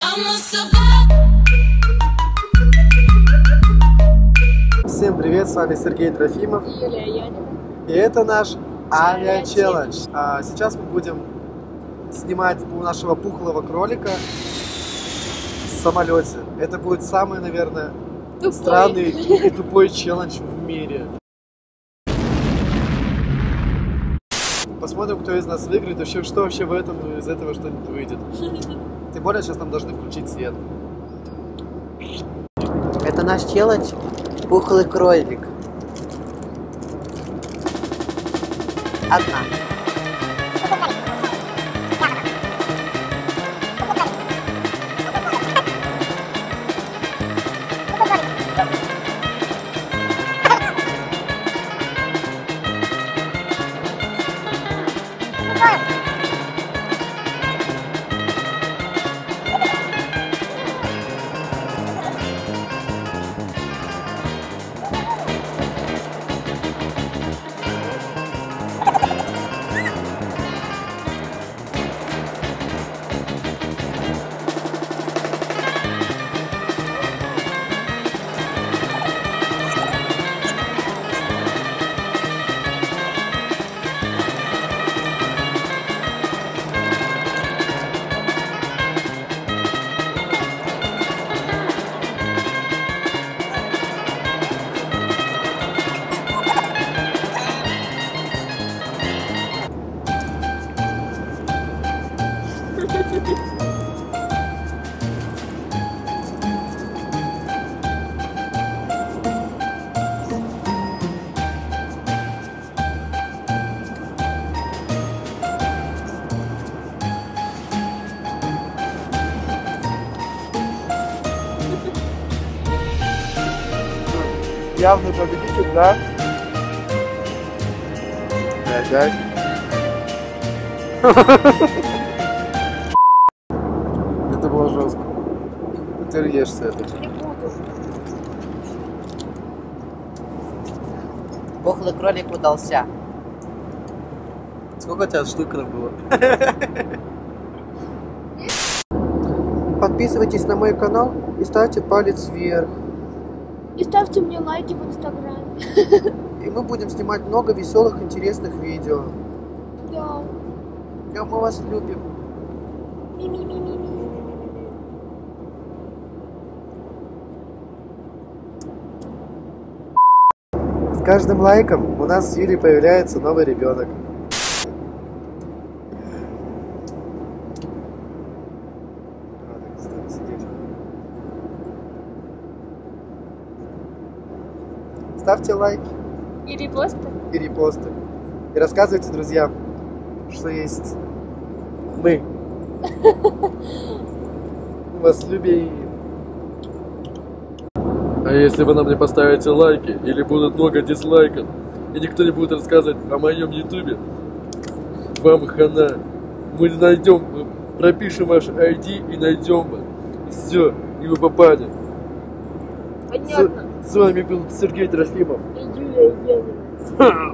Всем привет, с вами Сергей Трофимов и Юлия Янина. И это наш авиа-челлендж. Сейчас мы будем снимать у нашего пухлого кролика в самолете. Это будет самый, наверное, странный и тупой челлендж в мире. Посмотрим, кто из нас выиграет, вообще, что вообще в этом, из этого что-нибудь выйдет. Тем более, сейчас нам должны включить свет. Это наш челлендж пухлый кролик. Одна. Явный победитель, да? Опять. Это было жестко. Ты режешься это. Пухлый кролик удался. Сколько у тебя штук было? Подписывайтесь на мой канал и ставьте палец вверх. И ставьте мне лайки в инстаграме. И мы будем снимать много веселых, интересных видео. Да. И мы вас любим. Ми-ми-ми-ми-ми. С каждым лайком у нас с Юлей появляется новый ребенок. Ставьте лайки И репосты. и репосты. И рассказывайте друзьям, что есть мы. Мы вас любим. А если вы нам не поставите лайки или будут много дизлайков, и никто не будет рассказывать о моем ютубе, вам хана. Мы найдем, пропишем ваш ID и найдем вас. Все, и вы попали. Понятно. С вами был Сергей Трофимов. И Юлия Янина.